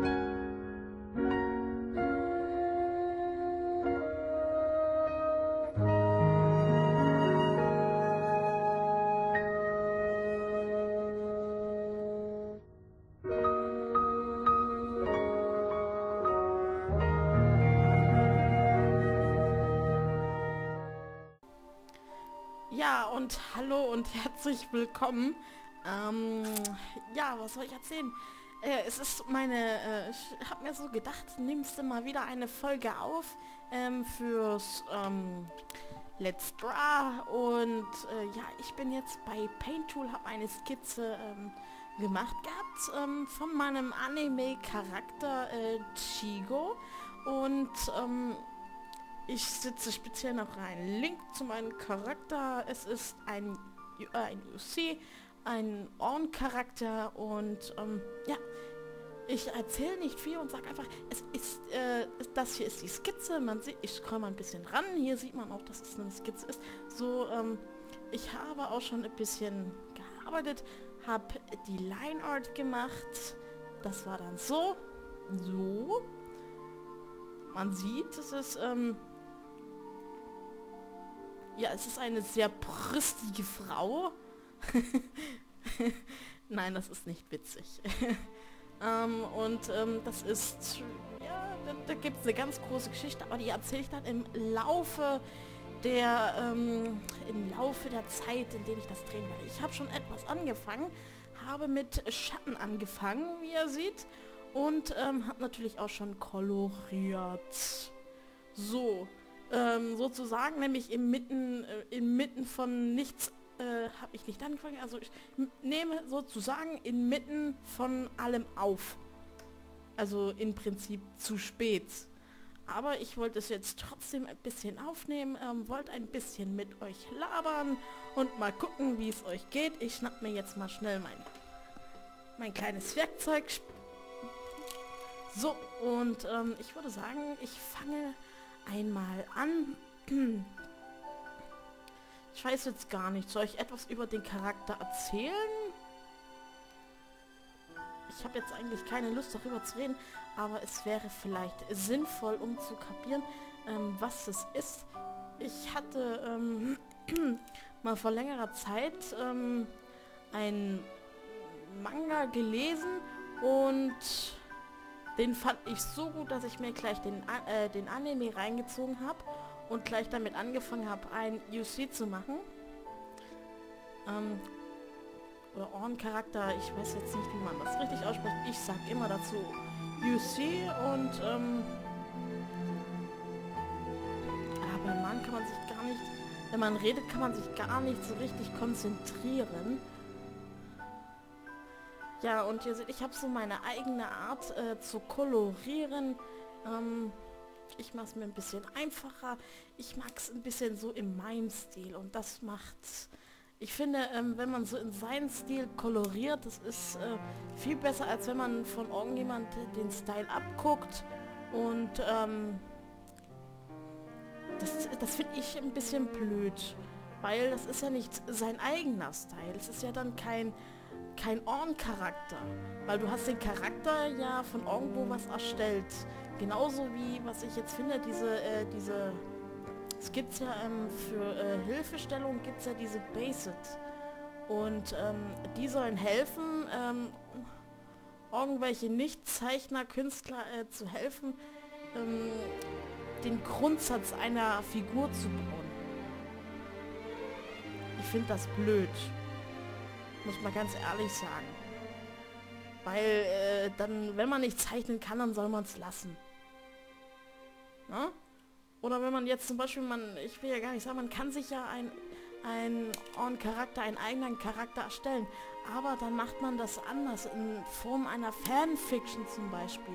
Ja, und hallo und herzlich willkommen. Ja, was soll ich erzählen? Es ist ich habe mir so gedacht, nimmst du mal wieder eine Folge auf fürs Let's Draw. Und ja, ich bin jetzt bei Paintool, habe eine Skizze gemacht gehabt von meinem Anime-Charakter Chigo. Und ich setze speziell noch einen Link zu meinem Charakter. Es ist ein UC, ein On-Charakter und ja, ich erzähle nicht viel und sage einfach, es ist, das hier ist die Skizze. Man sieht, ich scroll mal ein bisschen ran. Hier sieht man auch, dass es eine Skizze ist. So, ich habe auch schon ein bisschen gearbeitet, habe die Line Art gemacht. Das war dann so. Man sieht, es ist, ja, es ist eine sehr brüstige Frau. Nein, das ist nicht witzig. Das ist, ja, da gibt es eine ganz große Geschichte, aber die erzähle ich dann im Laufe der Zeit, in der ich das drehen werde. Ich habe schon etwas angefangen, habe mit Schatten angefangen, wie ihr seht, und habe natürlich auch schon koloriert. So. Sozusagen, nämlich inmitten von nichts habe ich nicht angefangen. Also ich nehme sozusagen inmitten von allem auf. Also im Prinzip zu spät. Aber ich wollte es jetzt trotzdem ein bisschen aufnehmen, wollte ein bisschen mit euch labern und mal gucken, wie es euch geht. Ich schnapp mir jetzt mal schnell mein kleines Werkzeug. So, und ich würde sagen, ich fange einmal an. Ich weiß jetzt gar nicht. Soll ich etwas über den Charakter erzählen? Ich habe jetzt eigentlich keine Lust darüber zu reden, aber es wäre vielleicht sinnvoll, um zu kapieren, was es ist. Ich hatte mal vor längerer Zeit einen Manga gelesen und den fand ich so gut, dass ich mir gleich den Anime reingezogen habe und gleich damit angefangen habe, ein UC zu machen. Oder On-Charakter, ich weiß jetzt nicht, wie man das richtig ausspricht. Ich sag immer dazu UC und aber man kann man sich gar nicht, wenn man redet, kann man sich gar nicht so richtig konzentrieren. Ja, und ihr seht, ich habe so meine eigene Art zu kolorieren. Ich mache es mir ein bisschen einfacher. Ich mag es ein bisschen so in meinem Stil und das macht... Ich finde, wenn man so in seinen Stil koloriert, das ist viel besser, als wenn man von irgendjemand den Style abguckt. Und das finde ich ein bisschen blöd, weil das ist ja nicht sein eigener Style. Es ist ja dann kein On-Charakter, weil du hast den Charakter ja von irgendwo was erstellt. Genauso wie, was ich jetzt finde, es gibt ja für Hilfestellung gibt es ja diese Basic. Und die sollen helfen, irgendwelche Nicht-Zeichner, Künstler zu helfen, den Grundsatz einer Figur zu bauen. Ich finde das blöd. Muss man ganz ehrlich sagen. Weil dann, wenn man nicht zeichnen kann, dann soll man es lassen. Na? Oder wenn man jetzt zum Beispiel, ich will ja gar nicht sagen, man kann sich ja einen eigenen Charakter erstellen. Aber dann macht man das anders, in Form einer Fanfiction zum Beispiel.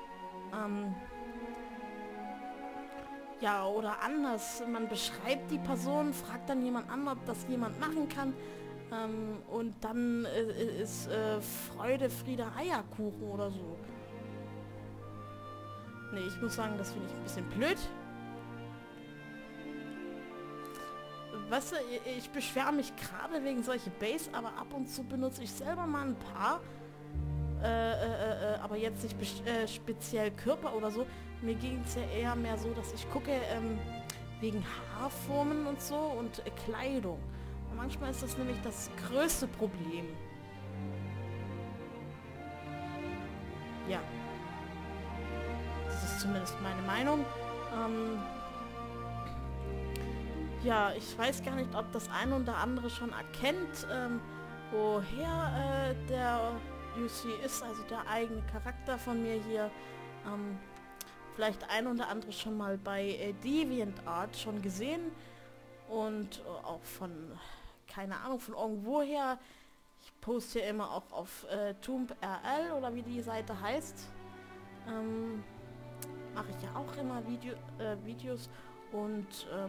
Ja, oder anders. Man beschreibt die Person, fragt dann jemand an, ob das jemand machen kann. Und dann ist Freude, Friede, Eierkuchen oder so. Nee, ich muss sagen, das finde ich ein bisschen blöd. Weißt du, ich beschwere mich gerade wegen solche Base, aber ab und zu benutze ich selber mal ein paar. aber jetzt nicht speziell Körper oder so. Mir ging es ja eher mehr so, dass ich gucke wegen Haarformen und so und Kleidung. Und manchmal ist das nämlich das größte Problem. Ja. Das ist zumindest meine Meinung. Ja, ich weiß gar nicht, ob das ein oder andere schon erkennt, woher der UC ist, also der eigene Charakter von mir hier. Vielleicht ein oder andere schon mal bei DeviantArt schon gesehen und auch von, keine Ahnung, von irgendwoher. Ich poste ja immer auch auf TombRL oder wie die Seite heißt. Mache ich ja auch immer Videos und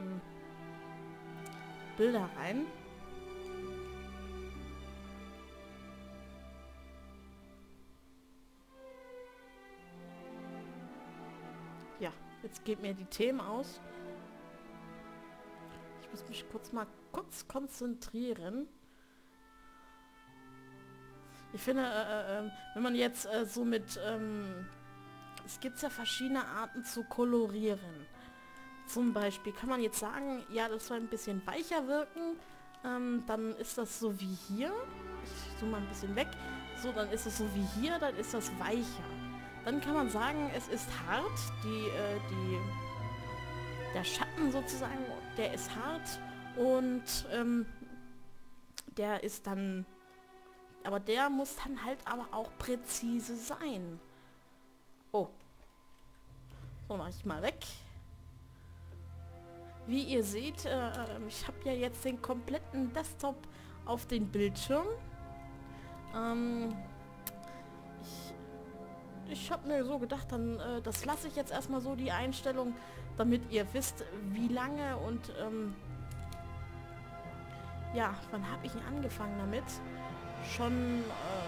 Bilder rein. Ja, jetzt geht mir die Themen aus. Ich muss mich kurz konzentrieren. Ich finde, wenn man jetzt so mit... es gibt ja verschiedene Arten zu kolorieren. Zum Beispiel kann man jetzt sagen, ja, das soll ein bisschen weicher wirken. Dann ist das so wie hier. Ich zoome mal ein bisschen weg. So, dann ist es so wie hier, dann ist das weicher. Dann kann man sagen, es ist hart. Der Schatten sozusagen, der ist hart. Und der ist dann... Aber der muss dann halt aber auch präzise sein. Oh. So, mache ich mal weg. Wie ihr seht, ich habe ja jetzt den kompletten Desktop auf den Bildschirm. Ich habe mir so gedacht, dann das lasse ich jetzt erstmal so, die Einstellung, damit ihr wisst, wie lange und ja, wann habe ich angefangen damit? Schon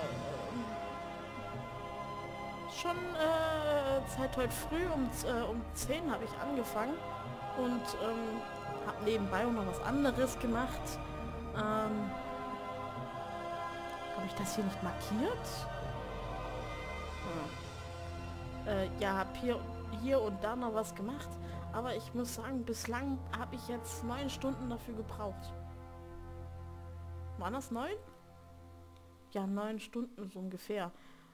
seit heute früh um 10 habe ich angefangen und habe nebenbei auch noch was anderes gemacht. Habe ich das hier nicht markiert? Ja, habe hier und da noch was gemacht, aber ich muss sagen, bislang habe ich jetzt 9 Stunden dafür gebraucht. Waren das 9? Ja, 9 Stunden so ungefähr.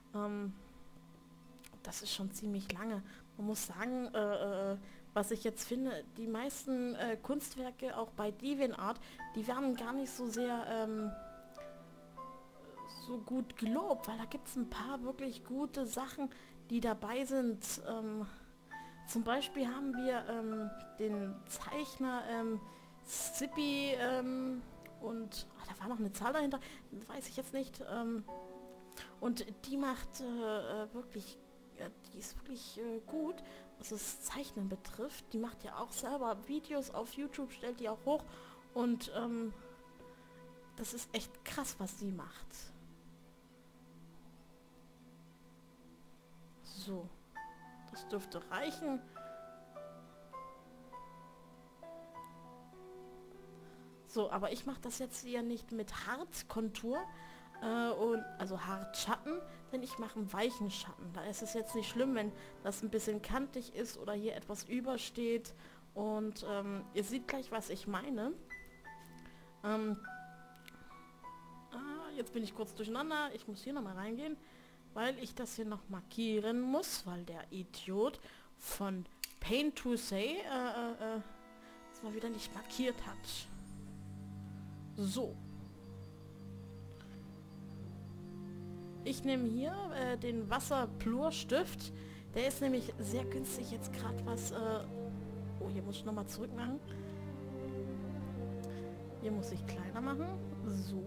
Das ist schon ziemlich lange. Man muss sagen, was ich jetzt finde, die meisten Kunstwerke, auch bei DeviantArt, die werden gar nicht so sehr so gut gelobt, weil da gibt es ein paar wirklich gute Sachen, die dabei sind. Zum Beispiel haben wir den Zeichner Sippy und da war noch eine Zahl dahinter, weiß ich jetzt nicht. Und die macht wirklich, die ist wirklich gut, was das Zeichnen betrifft. Die macht ja auch selber Videos auf YouTube, stellt die auch hoch und das ist echt krass, was sie macht. So, das dürfte reichen. So, aber ich mache das jetzt hier nicht mit Hartkontur, also Hartschatten, denn ich mache einen weichen Schatten. Da ist es jetzt nicht schlimm, wenn das ein bisschen kantig ist oder hier etwas übersteht. Und ihr seht gleich, was ich meine. Jetzt bin ich kurz durcheinander. Ich muss hier nochmal reingehen, weil ich das hier noch markieren muss, weil der Idiot von Paint to Say das mal wieder nicht markiert hat. So. Ich nehme hier den Wasserplurstift. Der ist nämlich sehr günstig jetzt gerade was... oh, hier muss ich nochmal zurück machen. Hier muss ich kleiner machen. So.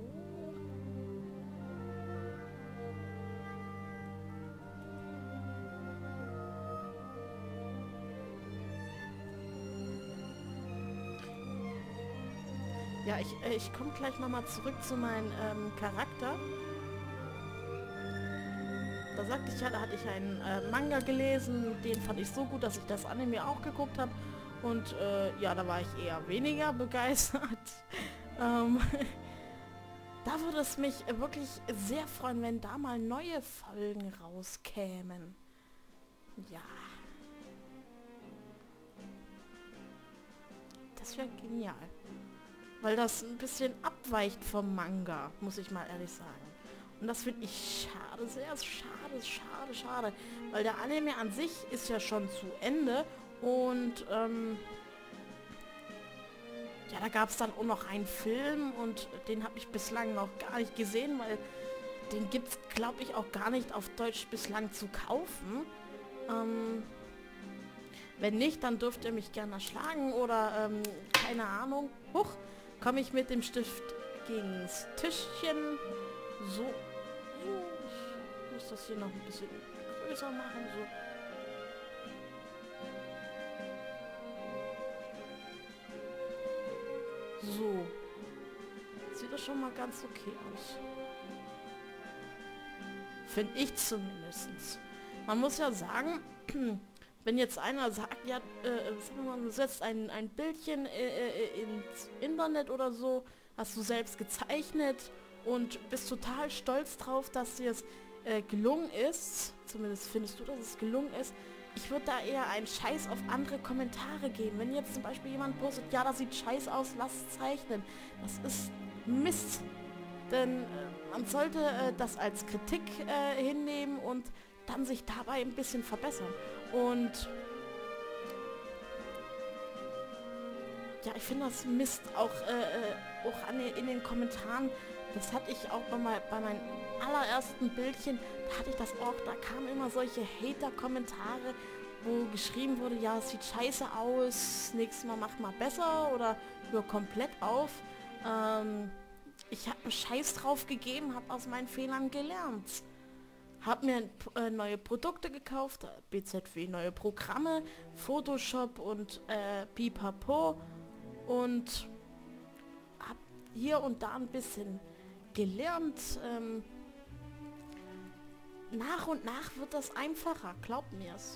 Ja, ich komme gleich nochmal zurück zu meinem Charakter. Da sagte ich ja, da hatte ich einen Manga gelesen, den fand ich so gut, dass ich das Anime auch geguckt habe. Und ja, da war ich eher weniger begeistert. Da würde es mich wirklich sehr freuen, wenn da mal neue Folgen rauskämen. Ja. Das wäre genial. Weil das ein bisschen abweicht vom Manga, muss ich mal ehrlich sagen. Und das finde ich schade, sehr schade. Weil der Anime an sich ist ja schon zu Ende. Und, ja, da gab es dann auch noch einen Film und den habe ich bislang noch gar nicht gesehen, weil den gibt es, glaube ich, auch gar nicht auf Deutsch bislang zu kaufen. Wenn nicht, dann dürft ihr mich gerne schlagen oder, keine Ahnung. Huch, komme ich mit dem Stift gegens Tischchen. So. Ich muss das hier noch ein bisschen größer machen. So. Sieht das schon mal ganz okay aus. Finde ich zumindest. Man muss ja sagen, wenn jetzt einer sagt, ja, sagen wir mal, du setzt ein Bildchen ins Internet oder so, hast du selbst gezeichnet und bist total stolz drauf, dass dir es gelungen ist, zumindest findest du, dass es gelungen ist, ich würde da eher einen Scheiß auf andere Kommentare geben. Wenn jetzt zum Beispiel jemand postet, ja, das sieht scheiß aus, lass zeichnen. Das ist Mist. Denn man sollte das als Kritik hinnehmen und dann sich dabei ein bisschen verbessern. Und ja, ich finde das Mist auch, in den Kommentaren. Das hatte ich auch bei meinen allerersten Bildchen, da hatte ich das auch, da kamen immer solche Hater-Kommentare, wo geschrieben wurde, ja, es sieht scheiße aus, nächstes Mal mach mal besser oder hör komplett auf. Ich habe einen Scheiß drauf gegeben, habe aus meinen Fehlern gelernt. Habe mir neue Produkte gekauft, BZW, neue Programme, Photoshop und Pipapo und habe hier und da ein bisschen gelernt. Nach und nach wird das einfacher, glaubt mir's.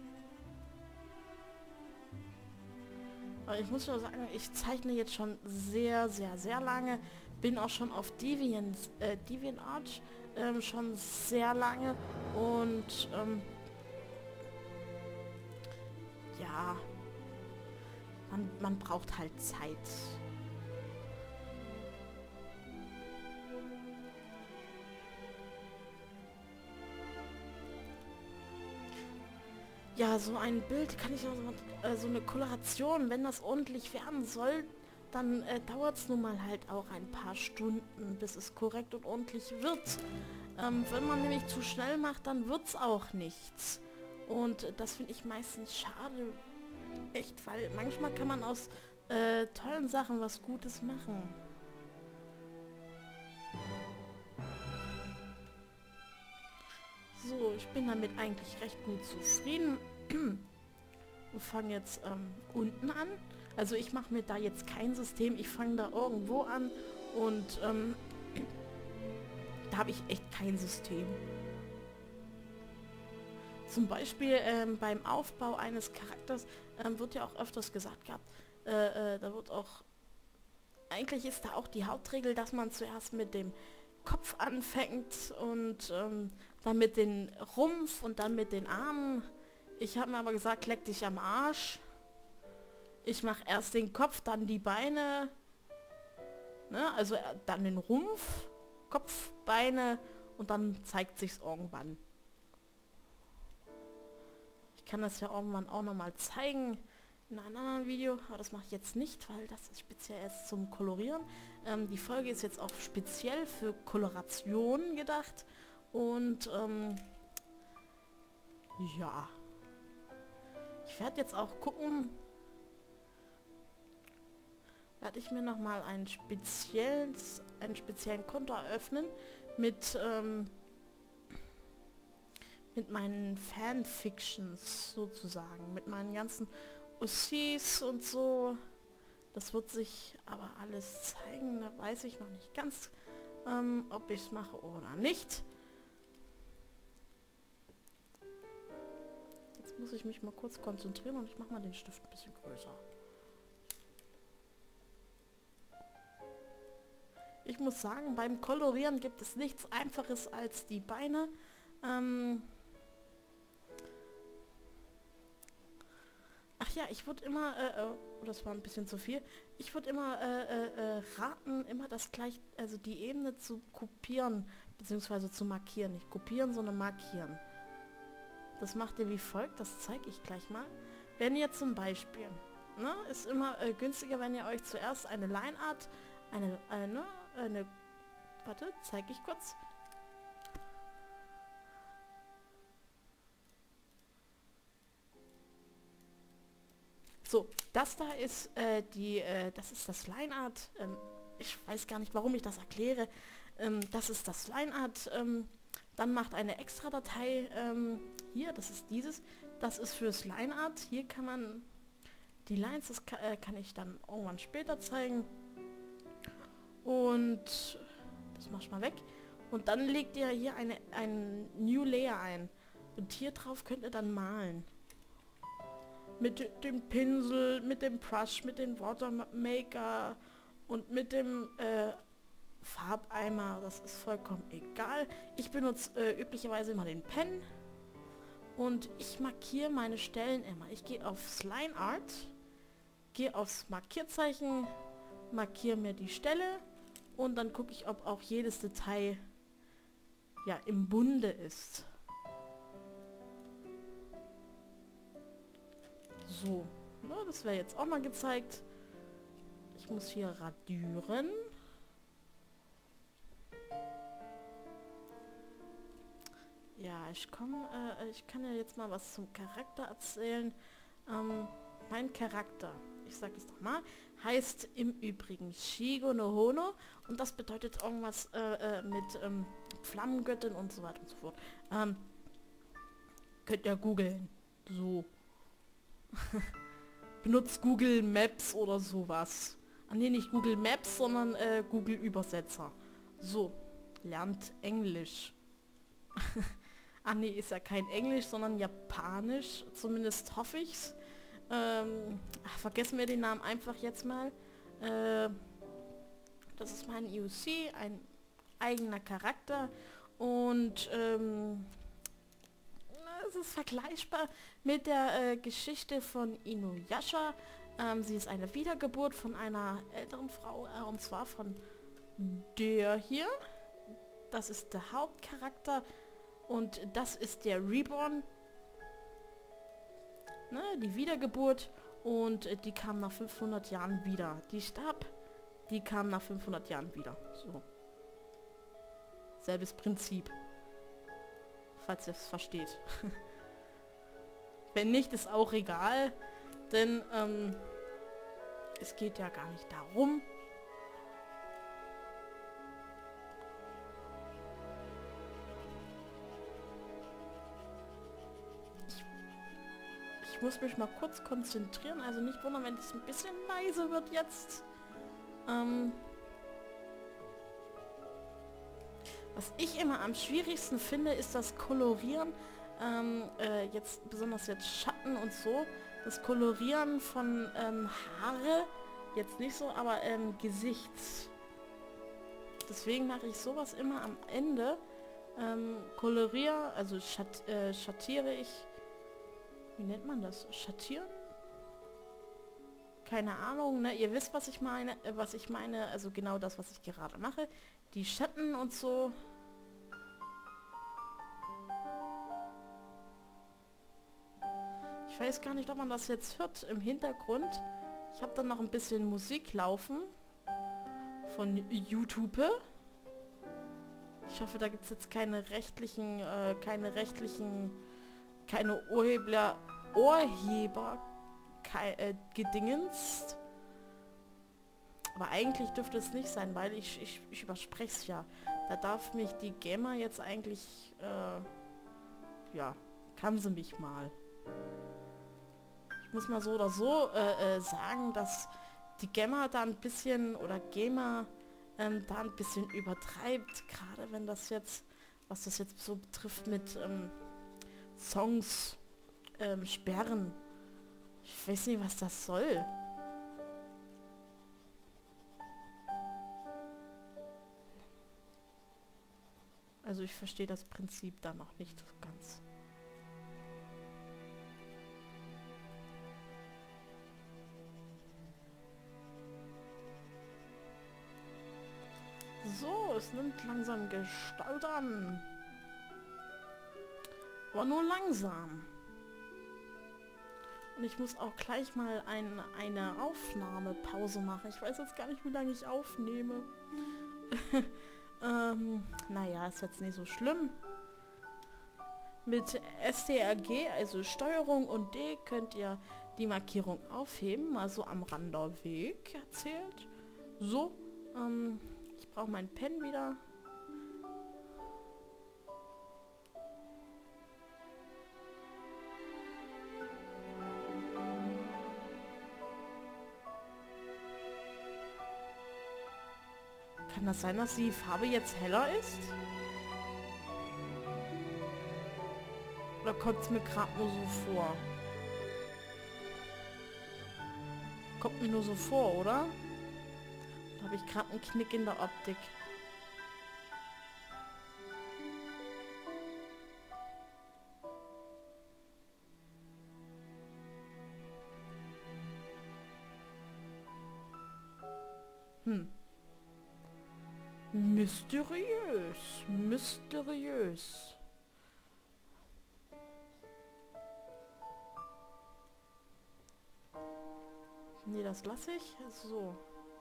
Aber ich muss schon sagen, ich zeichne jetzt schon sehr lange, bin auch schon auf DeviantArt schon sehr lange und ja, man braucht halt Zeit. Ja, so ein Bild kann ich auch, so eine Koloration, wenn das ordentlich werden soll, dann dauert es nun mal halt auch ein paar Stunden, bis es korrekt und ordentlich wird. Wenn man nämlich zu schnell macht, dann wird es auch nichts. Und das finde ich meistens schade. Echt, weil manchmal kann man aus tollen Sachen was Gutes machen. So, ich bin damit eigentlich recht gut zufrieden. Wir fangen jetzt unten an. Also ich mache mir da jetzt kein System. Ich fange da irgendwo an und da habe ich echt kein System. Zum Beispiel beim Aufbau eines Charakters wird ja auch öfters gesagt gehabt, da wird auch, eigentlich ist da auch die Hauptregel, dass man zuerst mit dem Kopf anfängt und dann mit den Rumpf und dann mit den Armen. Ich habe mir aber gesagt, leck dich am Arsch. Ich mache erst den Kopf, dann die Beine. Ne? Also dann den Rumpf, Kopf, Beine und dann zeigt sich's irgendwann. Ich kann das ja irgendwann auch nochmal zeigen in einem anderen Video, aber das mache ich jetzt nicht, weil das ist speziell erst zum Kolorieren. Die Folge ist jetzt auch speziell für Koloration gedacht und ja. Ich werde jetzt auch gucken, werde ich mir nochmal einen speziellen Konto eröffnen mit meinen Fanfictions sozusagen, mit meinen ganzen OCs und so. Das wird sich aber alles zeigen, da weiß ich noch nicht ganz, ob ich es mache oder nicht. Jetzt muss ich mich mal kurz konzentrieren und ich mache mal den Stift ein bisschen größer. Ich ich muss sagen, beim Kolorieren gibt es nichts Einfaches als die Beine. Ach ja, ich würde immer, das war ein bisschen zu viel, ich würde immer raten, immer das gleich, also die Ebene zu kopieren, beziehungsweise zu markieren. Nicht kopieren, sondern markieren. Das macht ihr wie folgt, das zeige ich gleich mal. Wenn ihr zum Beispiel, ne, ist immer günstiger, wenn ihr euch zuerst eine Lineart, warte, zeige ich kurz. So, das da ist das ist das Lineart. Ich weiß gar nicht, warum ich das erkläre. Das ist das Lineart. Dann macht eine extra Datei. Hier, das ist dieses. Das ist fürs Lineart. Hier kann man die Lines, das kann ich dann irgendwann später zeigen. Und das mach ich mal weg. Und dann legt ihr hier ein New Layer ein. Und hier drauf könnt ihr dann malen. Mit dem Pinsel, mit dem Brush, mit dem Watermaker und mit dem Farbeimer. Das ist vollkommen egal. Ich benutze üblicherweise immer den Pen. Und ich markiere meine Stellen immer. Ich gehe aufs Line Art, gehe aufs Markierzeichen, markiere mir die Stelle und dann gucke ich, ob auch jedes Detail ja im Bunde ist. So, ne, das wäre jetzt auch mal gezeigt. Ich muss hier radieren. Ja, ich kann ja jetzt mal was zum Charakter erzählen. Mein Charakter, ich sage es doch mal, heißt im Übrigen Shigo no Hono und das bedeutet irgendwas mit Flammengöttin und so weiter und so fort. Könnt ihr googeln. So. Benutzt Google Maps oder sowas. Ah nee, nicht Google Maps, sondern Google Übersetzer. So, lernt Englisch. Ah nee, ist ja kein Englisch, sondern Japanisch. Zumindest hoffe ich's. Vergessen wir den Namen einfach jetzt mal. Das ist mein UC, ein eigener Charakter. Und es ist vergleichbar mit der Geschichte von Inuyasha. Sie ist eine Wiedergeburt von einer älteren Frau, und zwar von der hier. Das ist der Hauptcharakter und das ist der Reborn. Ne, die Wiedergeburt und die kam nach 500 Jahren wieder. Die starb, die kam nach 500 Jahren wieder. So. Selbes Prinzip. Falls ihr es versteht. Wenn nicht, ist auch egal, denn es geht ja gar nicht darum. Ich muss mich mal kurz konzentrieren, also nicht wundern, wenn es ein bisschen leise wird jetzt. Was ich immer am schwierigsten finde, ist das Kolorieren. Jetzt besonders jetzt Schatten und so. Das Kolorieren von Haare, jetzt nicht so, aber Gesichts. Deswegen mache ich sowas immer am Ende. Koloriere, also schattiere ich. Wie nennt man das? Schattieren? Keine Ahnung, ne? Ihr wisst, was ich meine, also genau das, was ich gerade mache. Die Schatten und so. Ich weiß gar nicht, ob man das jetzt hört im Hintergrund. Ich habe dann noch ein bisschen Musik laufen von YouTube. Ich hoffe, da gibt es jetzt keine Urheber Gedingens. Aber eigentlich dürfte es nicht sein, weil ich überspreche es ja. Da darf mich die GEMA jetzt eigentlich, ja, kann sie mich mal. Ich muss mal so oder so sagen, dass die GEMA da ein bisschen, oder GEMA da ein bisschen übertreibt, gerade wenn das jetzt, was das jetzt so betrifft mit Songs sperren. Ich weiß nicht, was das soll. Also ich verstehe das Prinzip da noch nicht ganz. So, es nimmt langsam Gestalt an. Aber nur langsam. Und ich muss auch gleich mal eine Aufnahmepause machen. Ich weiß jetzt gar nicht, wie lange ich aufnehme. Naja, ist jetzt nicht so schlimm. Mit STRG, also Steuerung und D, könnt ihr die Markierung aufheben. Also am Randerweg erzählt. So, ich brauche meinen Pen wieder. Kann das sein, dass die Farbe jetzt heller ist? Oder kommt es mir gerade nur so vor? Kommt mir nur so vor, oder? Da habe ich gerade einen Knick in der Optik. Mysteriös. Mysteriös. Nee, das lasse ich. So.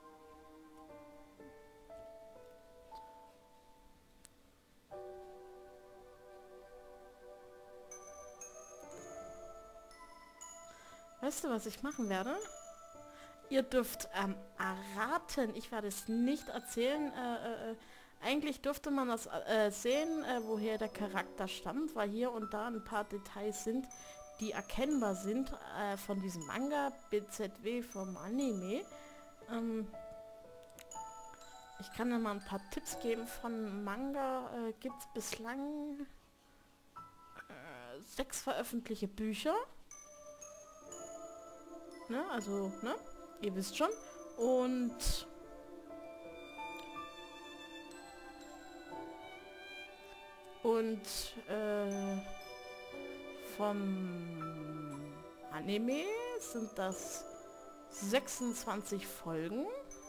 Weißt du, was ich machen werde? Ihr dürft erraten. Ich werde es nicht erzählen. Eigentlich dürfte man das sehen, woher der Charakter stammt, weil hier und da ein paar Details sind, die erkennbar sind von diesem Manga, BZW vom Anime. Ich kann ja mal ein paar Tipps geben. Von Manga gibt es bislang 6 veröffentlichte Bücher. Ne, also, ne? Ihr wisst schon. Und vom Anime sind das 26 Folgen.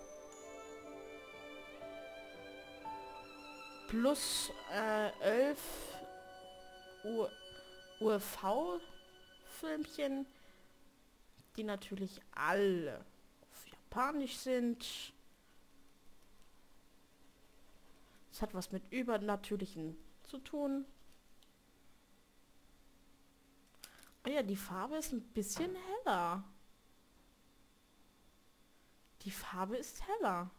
Plus 11 URV-Filmchen, die natürlich alle auf Japanisch sind. Es hat was mit Übernatürlichen zu tun. Oh ja, die Farbe ist ein bisschen heller. Die Farbe ist heller.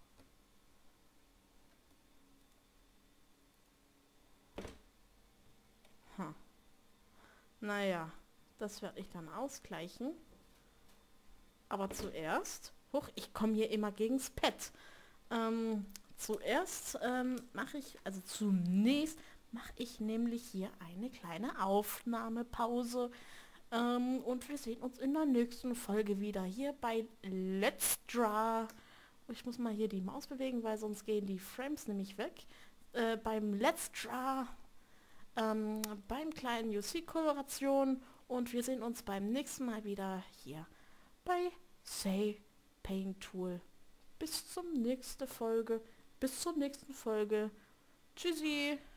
Naja, das werde ich dann ausgleichen. Aber zuerst... ich komme hier immer gegens Pad. Zunächst mache ich nämlich hier eine kleine Aufnahmepause. Und wir sehen uns in der nächsten Folge wieder hier bei Let's Draw. Ich muss mal hier die Maus bewegen, weil sonst gehen die Frames nämlich weg. Beim Let's Draw, beim kleinen UC-Koloration, und wir sehen uns beim nächsten Mal wieder hier bei Say Paint Tool. Bis zur nächsten Folge. Tschüssi.